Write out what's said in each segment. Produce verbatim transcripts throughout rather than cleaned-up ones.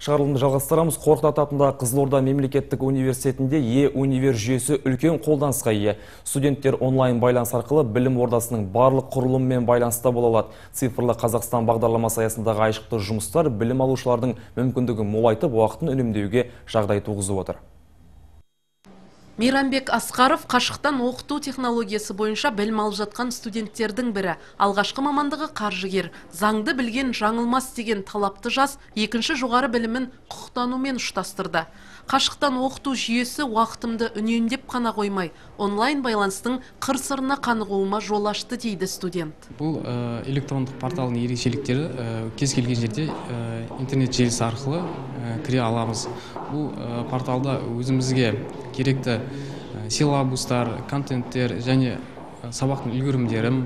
Шығарылымды жалғастырамыз. Қорқыт Ата атындағы Қызылорда мемлекеттік университетінде Е-универ жүйесі үлкен қолданысқа ие. Студенттер онлайн байланыс арқылы білім ордасының барлық құрылымымен байланыста бола алады. Цифрлы Қазақстан бағдарламасы аясындағы айшықты жұмыстар білім алушылардың мүмкіндігін молайтып, уақытын үнемдеуге жағдай туғызып отыр. Мейрамбек Асқаров қашықтан оқыту технологиясы бойынша білім алып жатқан студенттердің бірі. Алғашқы мамандығы қаржыгер. Заңды білген жаңылмас деген талапты жас екінші жоғары білімін құқықтанумен ұштастырды. Қашықтан оқыту жүйесі уақытымды үнемдеп қана қоймай, онлайн байланыстың қыр-сырына қанығуыма жол ашты дейді студент. Бұл ә, электрондық порталдың ерекшеліктері ә, кез келген жерде ә, интернет желісі арқылы ә, кіре аламыз. Бұл ә, порталда өзімізге керекті ә, силабустар, контенттер және ә, сабақтың үлгерімдерім,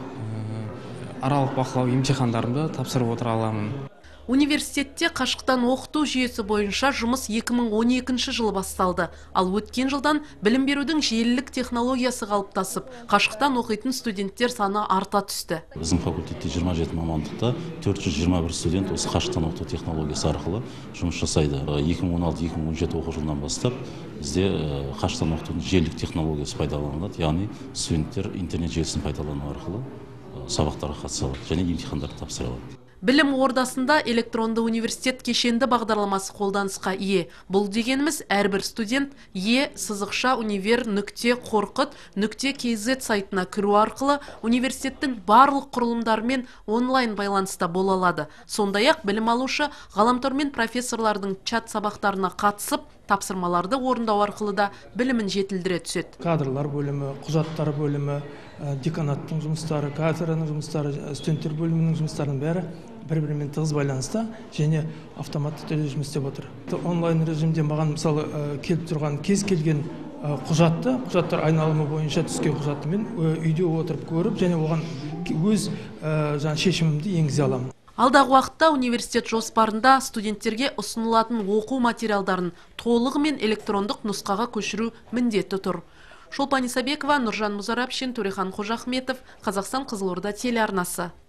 ә, аралық бақылау емтихандарымды тапсырып отыра аламын. Университетте қашықтан оқыту жүйесі бойынша жұмыс екі мың он екінші жылы басталды. Ал өткен жылдан білім берудің желілік технологиясы қалыптасып, қашықтан оқитын студенттер саны арта түсті. Біздің факультетте жиырма жеті мамандықта төрт жүз жиырма бір студент осы қашықтан оқыту технологиясы арқылы жұмыс жасайды. екі мың он алты екі мың он жеті оқу жылынан бастап бізде қашықтан оқытудың желілік технологиясы пайдаланылады. Яғни студенттер интернет желісін пайдалану арқылы сабақтарға қатыса алады және емтихандарды тапсыра алады. Білім ордасында электронды университет кешенді бағдарламасы қолданысқа ие. Бұл дегеніміз әрбір студент е сызықша универ нүкте қорқыт нүкте кз сайтына кіру арқылы университеттің барлық құрылымдарымен онлайн байланыста бола алады. Сондай-ақ білім алушы ғаламтор мен профессорлардың чат сабақтарына қатысып, тапсырмаларды орындау арқылы да білімін жетілдіре түседі. Кадрлар бөлімі, құжаттар бөлімі, деканаттың жұмыстары, кафедраның жұмыстары, студенттер бөлімінің жұмыстарының бәрі бір-бірімен тығыз байланыста және автоматты түрде жұмыс істеп отыр. Онлайн режимде маған мысалы келіп тұрған кез келген құжатты, құжаттар айналымы бойынша түскен құжатты мен үйде отырып көріп және оған өз жаңа шешімімді енгізе аламын. Алдағы уақытта университет жоспарында студенттерге ұсынылатын оқу материалдарын толығымен электрондық нұсқаға көшіру міндеті тұр. Шолпан Исабекова, Нұржан Музарапшин, Төрехан Қожахметов, Қазақстан Қызылорда телеарнасы.